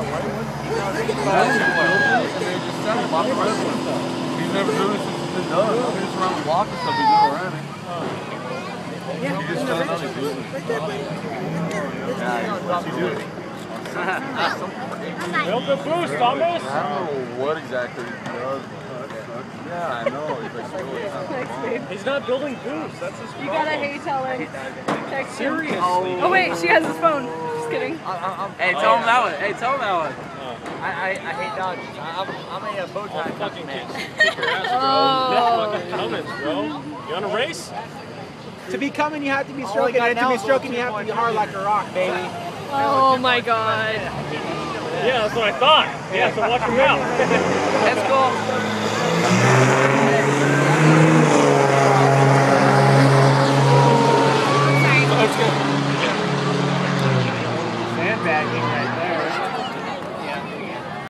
He's never doing it since he's been done. He's just around the block and stuff. He's never ran it. Yeah. He just doesn't know he's doing it. Yeah, what's he doing? Build the boost, Thomas! I don't know what exactly he does. Yeah, I know. He's not building boost. That's his problem. You gotta hate tell him. Text him. Seriously? Oh wait, she has his phone. Just kidding. Hey, tell him that one. Hey, tell him that one. I hate Dodgers. I'm a bow tie Fucking man. kick your ass, bro. Fucking Cummins, bro. You want to race? To be coming, you have to be stroking, and to be stroking, you have to be hard like a rock, baby. Oh my god. Yeah, that's what I thought. Yeah, so watch your mouth. Let's go. Sorry. Let's go.